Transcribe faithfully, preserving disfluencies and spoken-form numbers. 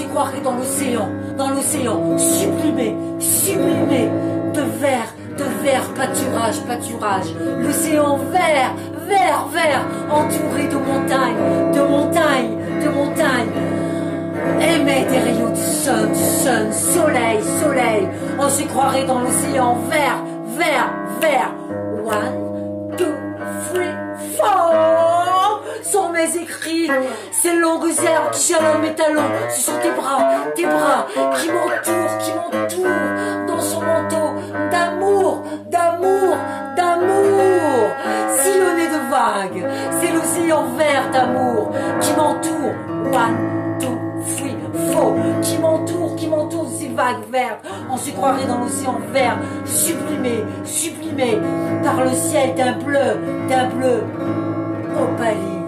croirait dans l'océan, dans l'océan, sublimé, sublimé, de vert, de vert, pâturage, pâturage, l'océan vert, vert, vert, entouré de montagnes, de montagnes, de montagnes, émet des rayons du sun, du sun, soleil, soleil, on se croirait dans l'océan vert, vert, vert, one, two, three, four, sont mes écrits, ces longues herbes qui jalonnent mes talons, ce sont tes bras, tes bras, qui m'entourent, qui m'entourent, dans son manteau d'amour, d'amour, d'amour, sillonné de vagues, c'est l'océan vert d'amour, qui m'entoure, one, two, three, four, qui m'entoure, qui m'entoure de ces vagues vertes, on se croirait dans l'océan vert, sublimé, sublimé, par le ciel d'un bleu, d'un bleu opaline.